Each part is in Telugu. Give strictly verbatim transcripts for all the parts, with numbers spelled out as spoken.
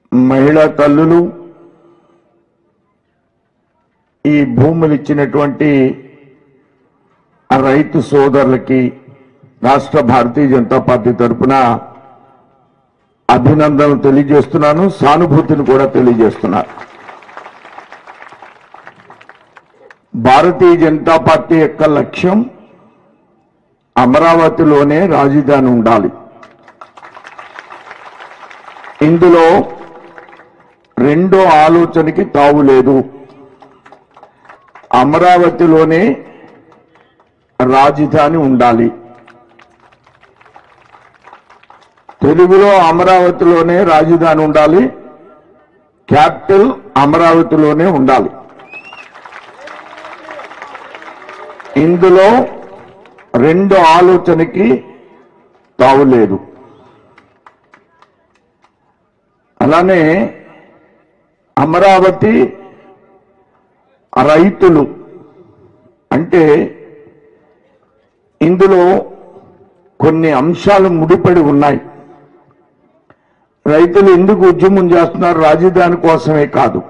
మహిళా తల్లులు ఈ భూములు ఇచ్చినటువంటి రైతు సోదరులకి రాష్ట్ర భారతీయ జనతా పార్టీ తరఫున అభినందనలు తెలియజేస్తున్నాను, సానుభూతిని కూడా తెలియజేస్తున్నాను. భారతీయ జనతా పార్టీ యొక్క లక్ష్యం అమరావతిలోనే రాజధాని ఉండాలి. ఇందులో రెండో ఆలోచనకి తావు లేదు. అమరావతిలోనే రాజధాని ఉండాలి. తెలుగులో అమరావతిలోనే రాజధాని ఉండాలి, క్యాపిటల్ అమరావతిలోనే ఉండాలి. ఇందులో రెండు ఆలోచనకి తావులేదు. అలానే అమరావతి రైతులు అంటే ఇందులో కొన్ని అంశాలు ముడిపడి ఉన్నాయి. రైతులు ఎందుకు ఉద్యమం చేస్తున్నారు? రాజధాని కోసమే కాదు,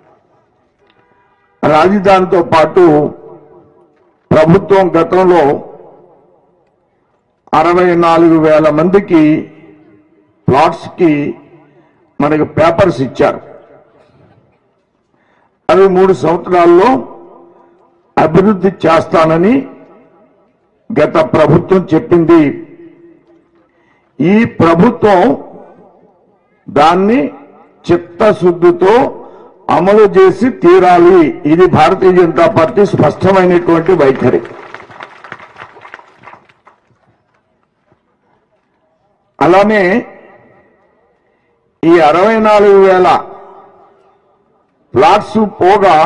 రాజధానితో పాటు ప్రభుత్వం గతంలో అరవై నాలుగు వేల మందికి ప్లాట్స్ కి మనకు పేపర్స్ ఇచ్చారు. అవి మూడు సంవత్సరాల్లో అభివృద్ధి చేస్తానని గత ప్రభుత్వం చెప్పింది. ఈ ప్రభుత్వం దాన్ని చిత్తశుద్ధితో అమలు చేసి తీరాలి. ఇది భారతీయ జనతా పార్టీ స్పష్టమైనటువంటి వైఖరి. అలానే ఈ అరవై నాలుగు వేల ప్లాట్స్ పోగా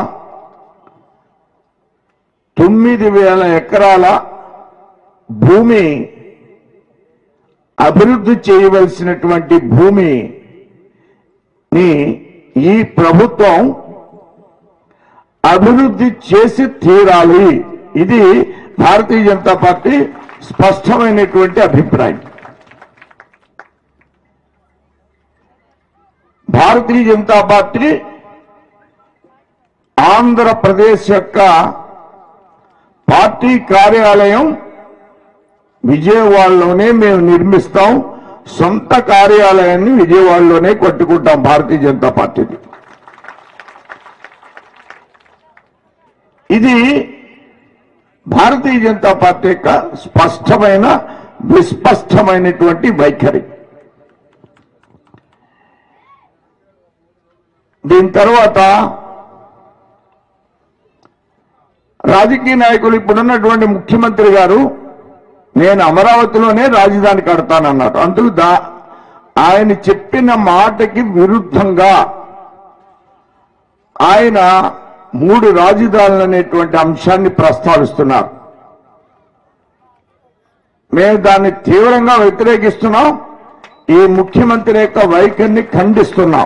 తొమ్మిది వేల ఎకరాల భూమి అభివృద్ధి చేయవలసినటువంటి భూమిని ఈ ప్రభుత్వం అభివృద్ధి చేసి తీరాలి. ఇది భారతీయ జనతా పార్టీ స్పష్టమైనటువంటి అభిప్రాయం. భారతీయ జనతా పార్టీ ఆంధ్రప్రదేశ్ యొక్క పార్టీ కార్యాలయం విజయవాడలోనే మేము నిర్మిస్తాం. సొంత కార్యాలయాన్ని విజయవాడలోనే కట్టుకుంటాం భారతీయ జనతా పార్టీది. ఇది భారతీయ జనతా పార్టీ యొక్క స్పష్టమైన విస్పష్టమైనటువంటి వైఖరి. దీని తర్వాత రాజకీయ నాయకులు ఇప్పుడున్నటువంటి ముఖ్యమంత్రి గారు నేను అమరావతిలోనే రాజధాని కడతానన్నారు. అందుకు దా ఆయన చెప్పిన మాటకి విరుద్ధంగా ఆయన మూడు రాజధానులు అనేటువంటి అంశాన్ని ప్రస్తావిస్తున్నారు. మేము దాన్ని తీవ్రంగా వ్యతిరేకిస్తున్నాం. ఈ ముఖ్యమంత్రి యొక్క వైఖరిని ఖండిస్తున్నాం.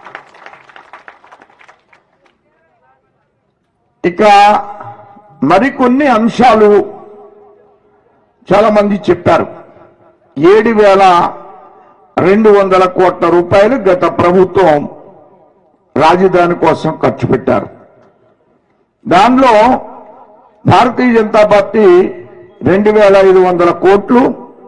ఇక మరికొన్ని అంశాలు చాలా మంది చెప్పారు. ఏడు వేల రెండు వందల కోట్ల రూపాయలు గత ప్రభుత్వం రాజధాని కోసం ఖర్చు పెట్టారు. దానిలో భారతీయ జనతా పార్టీ రెండు వేల ఐదు వందల కోట్లు,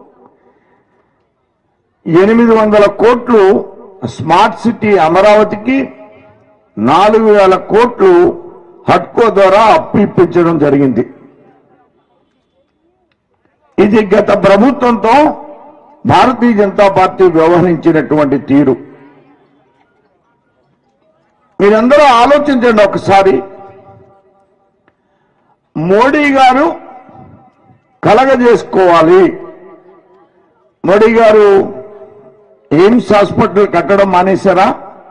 ఎనిమిది వందల కోట్లు స్మార్ట్ సిటీ అమరావతికి, నాలుగు వేల కోట్లు హడ్కో ద్వారా అప్పు ఇప్పించడం జరిగింది. ఇది గత ప్రభుత్వంతో భారతీయ జనతా పార్టీ వ్యవహరించినటువంటి తీరు. మీరందరూ ఆలోచించండి ఒకసారి. మోడీ గారు కలగజేసుకోవాలి. మోడీ గారు ఎయిమ్స్ హాస్పిటల్ కట్టడం మానేశారా?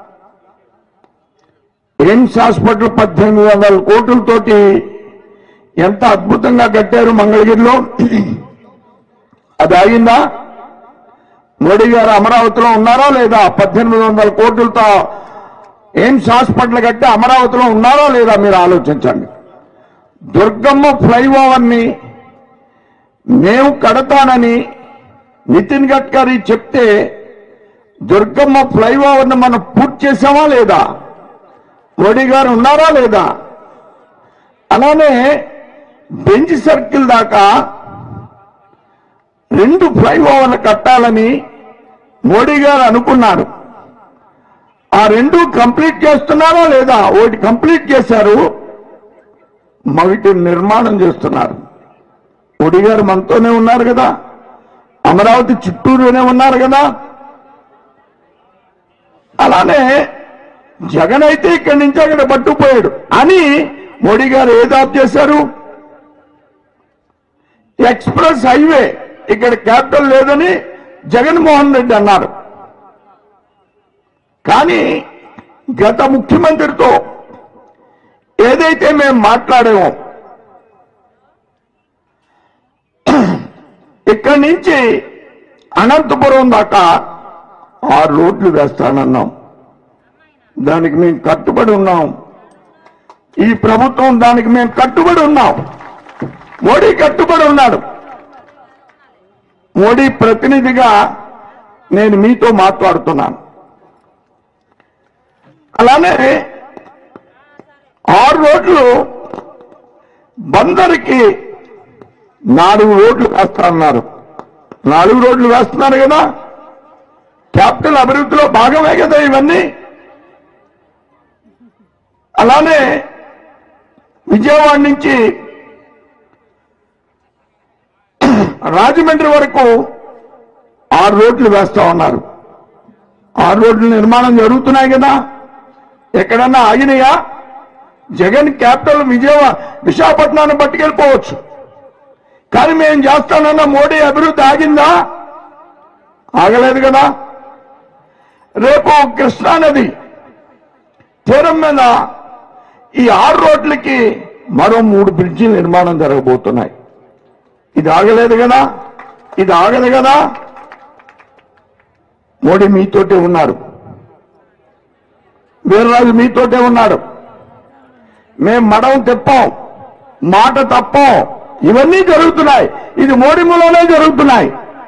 ఎయిమ్స్ హాస్పిటల్ పద్దెనిమిది వందల కోట్లతోటి ఎంత అద్భుతంగా కట్టారు మంగళగిరిలో. అది ఆగిందా? మోడీ గారు అమరావతిలో ఉన్నారా లేదా? పద్దెనిమిది వందల కోట్లతో ఎయిమ్స్ హాస్పిటల్ కట్టి అమరావతిలో ఉన్నారా లేదా మీరు ఆలోచించండి. దుర్గమ్మ ఫ్లైఓవర్ ని మేము కడతానని నితిన్ గడ్కరీ చెప్తే దుర్గమ్మ ఫ్లైఓవర్ ను మనం పూర్తి చేసామా లేదా? మోడీ గారు ఉన్నారా లేదా? అలానే బెంచ్ సర్కిల్ దాకా రెండు ఫ్లైఓవర్లు కట్టాలని మోడీ గారు అనుకున్నారు. ఆ రెండు కంప్లీట్ చేస్తున్నారా లేదా? ఒకటి కంప్లీట్ చేశారు, మగటి నిర్మాణం చేస్తున్నారు. మోడీ గారు మనతోనే ఉన్నారు కదా, అమరావతి చిత్తూరులోనే ఉన్నారు కదా. అలానే జగన్ అయితే ఇక్కడి నుంచి అక్కడ పట్టుకుపోయాడు అని మోడీ గారు ఏది ఆప్ చేశారు? ఎక్స్ప్రెస్ హైవే ఇక్కడ క్యాపిటల్ లేదని జగన్మోహన్ రెడ్డి అన్నారు. కానీ గత ముఖ్యమంత్రితో ఏదైతే మేము మాట్లాడామో ఇక్కడి నుంచి అనంతపురం దాకా ఆరు రోడ్లు వేస్తానన్నాం. దానికి మేము కట్టుబడి ఉన్నాం. ఈ ప్రభుత్వం దానికి మేము కట్టుబడి ఉన్నాం. మోడీ కట్టుబడి ఉన్నాడు. మోడీ ప్రతినిధిగా నేను మీతో మాట్లాడుతున్నాను. అలానే ఆరు రోడ్లు బందరికి నాలుగు రోడ్లు వేస్తారన్నారు. నాలుగు రోడ్లు వేస్తున్నారు కదా, క్యాపిటల్ అభివృద్ధిలో భాగమే కదా ఇవన్నీ. అలానే విజయవాడ నుంచి రాజమండ్రి వరకు ఆరు రోడ్లు వేస్తా ఉన్నారు. ఆరు రోడ్ల నిర్మాణం జరుగుతున్నాయి కదా, ఎక్కడన్నా ఆగినాయా? జగన్ క్యాపిటల్ విజయవాడ విశాఖపట్నాన్ని పట్టుకెళ్ళిపోవచ్చు, కానీ మేము చేస్తానన్న మోడీ అభివృద్ధి ఆగిందా? ఆగలేదు కదా. రేపు కృష్ణానది తీరం మీద ఈ ఆరు రోడ్లకి మరో మూడు బ్రిడ్జిల నిర్మాణం జరగబోతున్నాయి. ఇది ఆగలేదు కదా, ఇది ఆగదు కదా. మోడీ మీతోటే ఉన్నారు, వీర్రాజు మీతోటే ఉన్నాడు. మేం మడం తెప్పాం, మాట తప్పం, ఇవన్నీ జరుగుతున్నాయి. ఇది మోడీ మూలనే జరుగుతున్నాయి.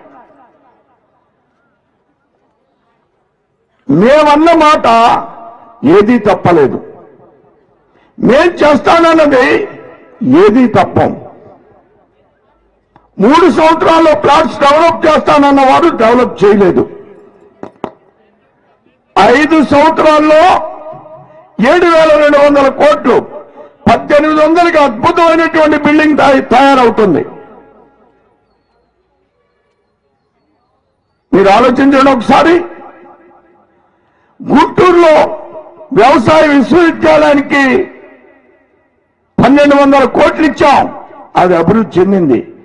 మేమన్న మాట ఏదీ తప్పలేదు, మేం చేస్తానన్నది ఏదీ తప్పం. మూడు సంవత్సరాల్లో ప్లాట్స్ డెవలప్ చేస్తానన్న వారు డెవలప్ చేయలేదు. ఐదు సంవత్సరాల్లో ఏడు వేల రెండు వందల కోట్లు పద్దెనిమిది వందలకి అద్భుతమైనటువంటి బిల్డింగ్ తయారవుతుంది. మీరు ఆలోచించండి ఒకసారి. గుంటూరులో వ్యవసాయ విశ్వవిద్యాలయానికి పన్నెండు వందల కోట్లు ఇచ్చాం, అది అభివృద్ధి చెందింది.